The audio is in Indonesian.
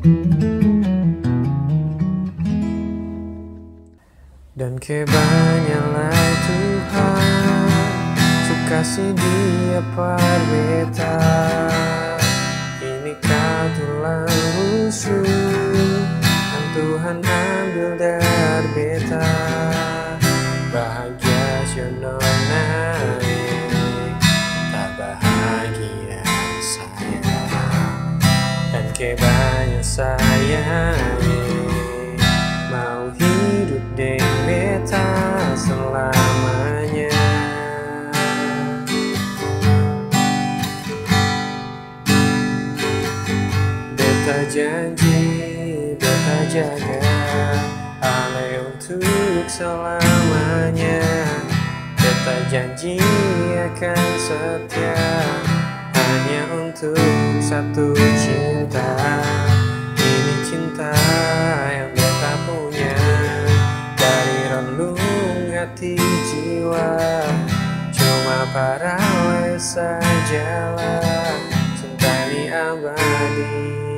Dan kebanyalah Tuhan kasih dia perbeta. Ini kau tulang rusuk yang Tuhan ambil dari beta. Bahagia siono naik, tak bahagia saya. Dan kebanyakan saya mau hidup dengan beta selamanya. Beta janji, beta jaga Ale untuk selamanya. Beta janji akan setia hanya untuk satu cinta. Ini cinta yang beta punya dari relung hati jiwa. Cuma para sajalah cinta ini abadi.